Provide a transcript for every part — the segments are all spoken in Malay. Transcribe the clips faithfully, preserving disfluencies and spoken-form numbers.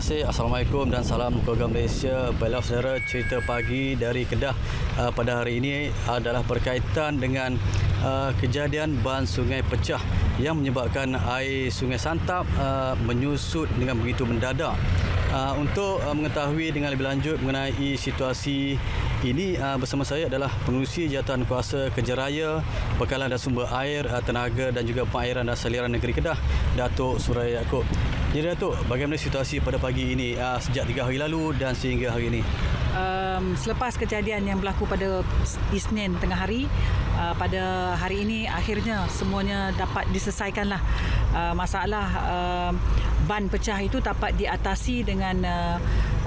kasih. Assalamualaikum dan salam keluarga Malaysia. Baiklah saudara, cerita pagi dari Kedah uh, pada hari ini adalah berkaitan dengan uh, kejadian ban sungai pecah yang menyebabkan air Sungai Santap uh, menyusut dengan begitu mendadak. Uh, untuk uh, mengetahui dengan lebih lanjut mengenai situasi ini, uh, bersama saya adalah Pengerusi Jawatan Kuasa Kerja Raya, Bekalan dan Sumber Air, uh, Tenaga dan juga Pengairan dan Saliran Negeri Kedah, Datuk Suraya Yaakob. Jadi Datuk, bagaimana situasi pada pagi ini uh, sejak tiga hari lalu dan sehingga hari ini? Um, selepas kejadian yang berlaku pada Isnin tengah hari, uh, pada hari ini akhirnya semuanya dapat diselesaikanlah. Uh, masalah uh, ban pecah itu dapat diatasi dengan uh,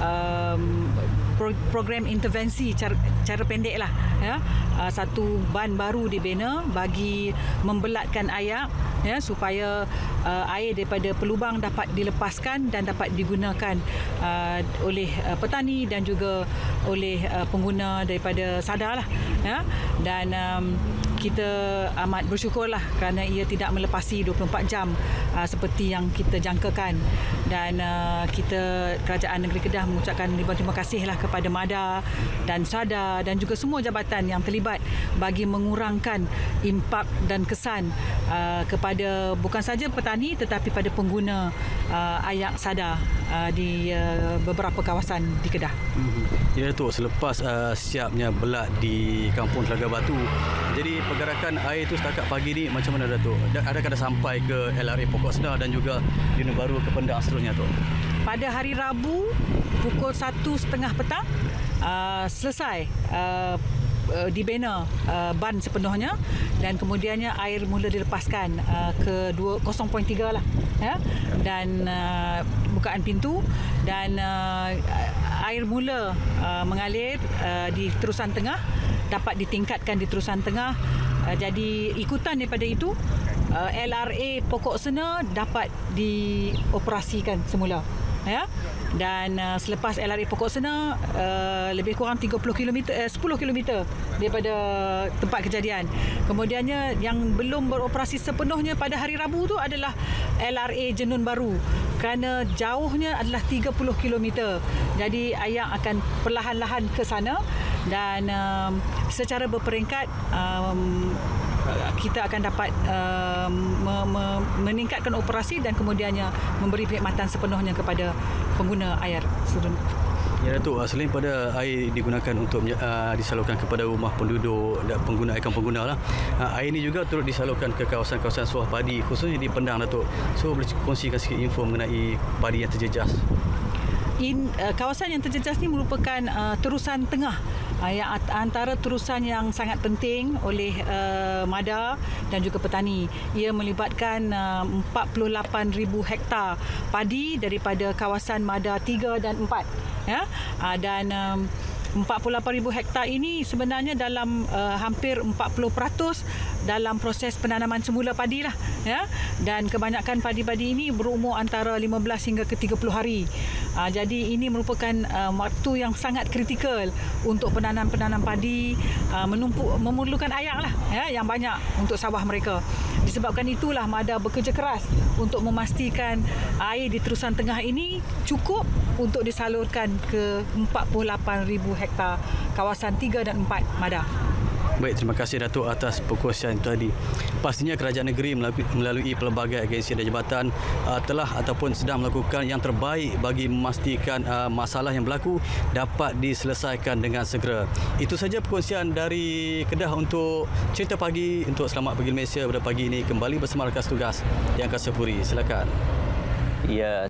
um, pro- program intervensi cara, cara pendek lah, ya. Uh, satu ban baru dibina bagi membelatkan air, ya, supaya uh, air daripada pelubang dapat dilepaskan dan dapat digunakan uh, oleh uh, petani dan juga oleh uh, pengguna daripada Sada lah, ya. Dan um, kita amat bersyukurlah kerana ia tidak melepasi dua puluh empat jam uh, seperti yang kita jangkakan. Dan uh, kita, Kerajaan Negeri Kedah, mengucapkan terima kasihlah kepada MADA dan Sada dan juga semua jabatan yang terlibat bagi mengurangkan impak dan kesan uh, kepada bukan saja petani tetapi pada pengguna uh, air Sada uh, di uh, beberapa kawasan di Kedah. Ya Datuk, selepas uh, siapnya belat di Kampung Telaga Batu, jadi pergerakan air itu setakat pagi ni macam mana Datuk? Adakah dah sampai ke L R A Pokok Senar dan juga Dina Baru ke Pendang seterusnya Datuk? Pada hari Rabu pukul satu tiga puluh petang uh, selesai uh, uh, dibina uh, ban sepenuhnya dan kemudiannya air mula dilepaskan uh, ke kosong perpuluhan tiga lah, ya, dan uh, bukaan pintu dan uh, air mula uh, mengalir uh, di terusan tengah, dapat ditingkatkan di terusan tengah. Uh, jadi ikutan daripada itu uh, L R A Pokok Senar dapat dioperasikan semula, ya. Dan uh, selepas L R A Pokok Senar uh, lebih kurang tiga puluh kilometer, eh, sepuluh kilometer daripada tempat kejadian. Kemudiannya yang belum beroperasi sepenuhnya pada hari Rabu tu adalah L R A Jenun Baru kerana jauhnya adalah tiga puluh kilometer. Jadi air akan perlahan-lahan ke sana dan um, secara berperingkat um, kita akan dapat uh, me- me- meningkatkan operasi dan kemudiannya memberi perkhidmatan sepenuhnya kepada pengguna air. Ya Datuk, selain pada air digunakan untuk uh, disalurkan kepada rumah penduduk dan pengguna ikan pengguna lah, uh, air ini juga turut disalurkan ke kawasan-kawasan suah padi khususnya di Pendang Datuk. So boleh kongsikan sikit info mengenai padi yang terjejas? In, uh, kawasan yang terjejas ini merupakan uh, terusan tengah, uh, yang antara terusan yang sangat penting oleh uh, MADA dan juga petani. Ia melibatkan uh, empat puluh lapan ribu hektar padi daripada kawasan MADA tiga dan empat, ya. Uh, dan um, empat puluh lapan ribu hektar ini sebenarnya dalam uh, hampir empat puluh peratus dalam proses penanaman semula padi lah, ya. Dan kebanyakan padi-padi ini berumur antara lima belas hingga ke tiga puluh hari. Uh, jadi ini merupakan uh, waktu yang sangat kritikal untuk penanam-penanam padi, uh, menumpuk, memerlukan air lah, ya, yang banyak untuk sawah mereka. Disebabkan itulah MADA bekerja keras untuk memastikan air di terusan tengah ini cukup untuk disalurkan ke empat puluh lapan ribu hektar kawasan tiga dan empat MADA. Baik, terima kasih Datuk atas perkongsian tadi. Pastinya kerajaan negeri melalui, melalui pelbagai agensi dan jabatan uh, telah ataupun sedang melakukan yang terbaik bagi memastikan uh, masalah yang berlaku dapat diselesaikan dengan segera. Itu saja perkongsian dari Kedah untuk cerita pagi untuk Selamat Pagi Malaysia pada pagi ini. Kembali bersama rakan tugas yang Kasih Puri. Silakan. Ya.